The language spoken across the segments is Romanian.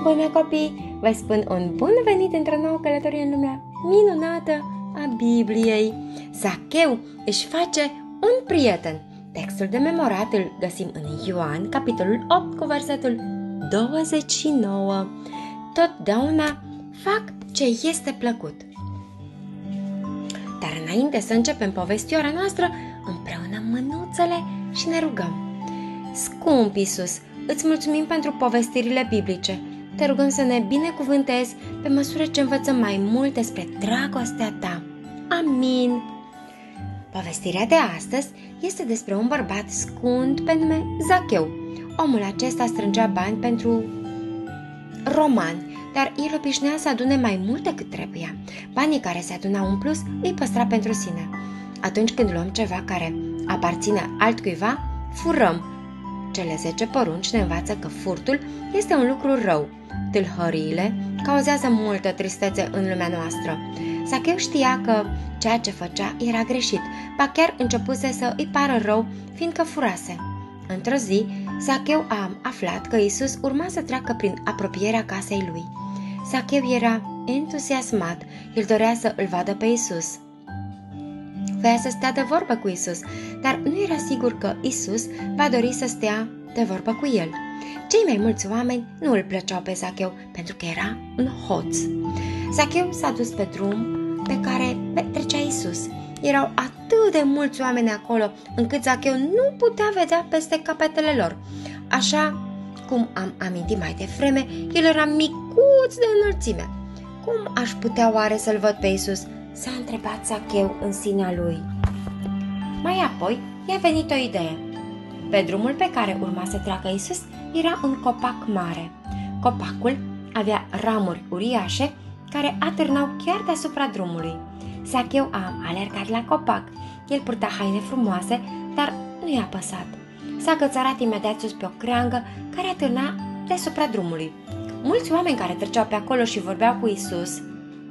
Bună copii! Vă spun un bun venit într-o nouă călătorie în lumea minunată a Bibliei. Zacheu își face un prieten. Textul de memorat îl găsim în Ioan, capitolul 8, cu versetul 29. Totdeauna fac ce este plăcut. Dar înainte să începem povestioara noastră, împreună mânuțele și ne rugăm. Scump Iisus, îți mulțumim pentru povestirile biblice. Te rugăm să ne binecuvântezi pe măsură ce învățăm mai mult despre dragostea ta. Amin. Povestirea de astăzi este despre un bărbat scund pe nume Zacheu. Omul acesta strângea bani pentru romani, dar el obișnuia să adune mai mult decât trebuia. Banii care se adunau în plus îi păstra pentru sine. Atunci când luăm ceva care aparține altcuiva, furăm. Cele 10 porunci ne învață că furtul este un lucru rău. Tâlhăriile cauzează multă tristețe în lumea noastră. Zacheu știa că ceea ce făcea era greșit, ba chiar începuse să îi pară rău, fiindcă furase. Într-o zi, Zacheu a aflat că Iisus urma să treacă prin apropierea casei lui. Zacheu era entuziasmat, el dorea să îl vadă pe Iisus. Voia să stea de vorbă cu Iisus, dar nu era sigur că Iisus va dori să stea de vorbă cu el. Cei mai mulți oameni nu îl plăceau pe Zacheu pentru că era un hoț. Zacheu s-a dus pe drum pe care trecea Iisus. Erau atât de mulți oameni acolo încât Zacheu nu putea vedea peste capetele lor. Așa cum am amintit mai devreme, el era micuț de înălțime. Cum aș putea oare să-l văd pe Iisus? S-a întrebat Zacheu în sinea lui. Mai apoi i-a venit o idee. Pe drumul pe care urma să treacă Iisus era un copac mare. Copacul avea ramuri uriașe care atârnau chiar deasupra drumului. Zacheu a alergat la copac. El purta haine frumoase, dar nu i-a păsat. S-a cățărat imediat sus pe o creangă care atârna deasupra drumului. Mulți oameni care treceau pe acolo și vorbeau cu Iisus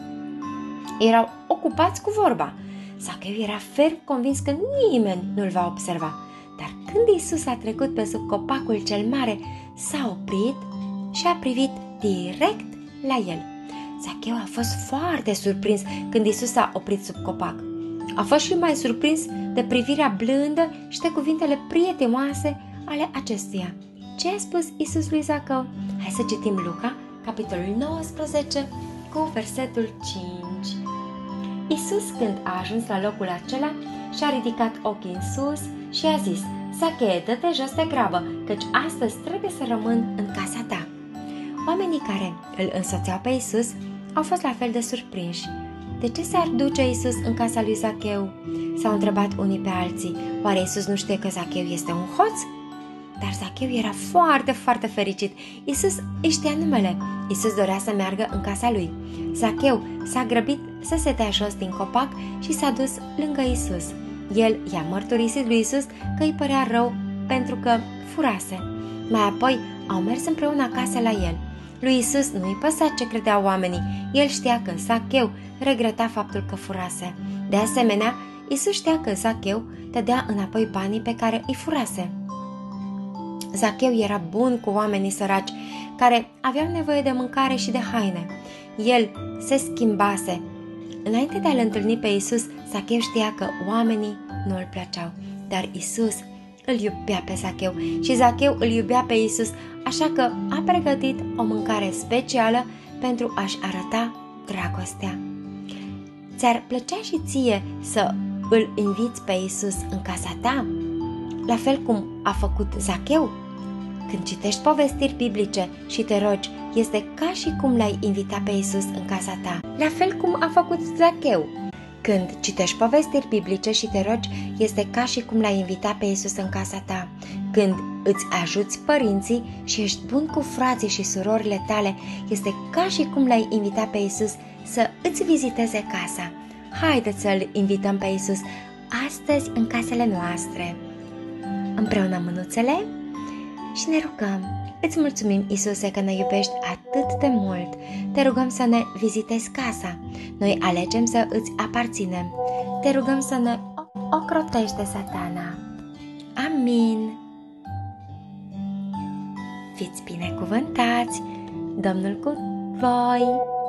erau ocupați cu vorba. Zacheu era ferm convins că nimeni nu-l va observa. Dar când Iisus a trecut pe sub copacul cel mare, s-a oprit și a privit direct la el. Zacheu a fost foarte surprins când Iisus s-a oprit sub copac. A fost și mai surprins de privirea blândă și de cuvintele prietenoase ale acestuia. Ce a spus Iisus lui Zacheu? Hai să citim Luca, capitolul 19, cu versetul 5. Iisus, când a ajuns la locul acela, și-a ridicat ochii în sus și a zis: Zacheu, dă-te jos de grabă, căci astăzi trebuie să rămân în casa ta. Oamenii care îl însoțeau pe Iisus au fost la fel de surprinși. De ce s-ar duce Iisus în casa lui Zacheu? S-au întrebat unii pe alții. Oare Iisus nu știe că Zacheu este un hoț? Dar Zacheu era foarte, foarte fericit. Iisus îi știa numele. Iisus dorea să meargă în casa lui. Zacheu s-a grăbit să se dea jos din copac și s-a dus lângă Iisus. El i-a mărturisit lui Iisus că îi părea rău pentru că furase. Mai apoi au mers împreună acasă la el. Lui Iisus nu-i păsa ce credeau oamenii. El știa că Zacheu regreta faptul că furase. De asemenea, Iisus știa că Zacheu dădea înapoi banii pe care îi furase. Zacheu era bun cu oamenii săraci care aveau nevoie de mâncare și de haine. El se schimbase. Înainte de a-l întâlni pe Iisus, Zacheu știa că oamenii nu îl plăceau, dar Iisus îl iubea pe Zacheu și Zacheu îl iubea pe Iisus, așa că a pregătit o mâncare specială pentru a-și arăta dragostea. Ți-ar plăcea și ție să îl inviți pe Iisus în casa ta? La fel cum a făcut Zacheu? Când citești povestiri biblice și te rogi, este ca și cum l-ai invita pe Iisus în casa ta. La fel cum a făcut Zacheu. Când citești povestiri biblice și te rogi, este ca și cum l-ai invita pe Iisus în casa ta. Când îți ajuți părinții și ești bun cu frații și surorile tale, este ca și cum l-ai invita pe Iisus să îți viziteze casa. Haideți să-L invităm pe Iisus astăzi în casele noastre. Împreună mânuțele și ne rugăm. Îți mulțumim, Iisuse, că ne iubești atât de mult. Te rugăm să ne vizitezi casa. Noi alegem să îți aparținem. Te rugăm să ne ocrotești de Satana. Amin. Fiți binecuvântați! Domnul cu voi!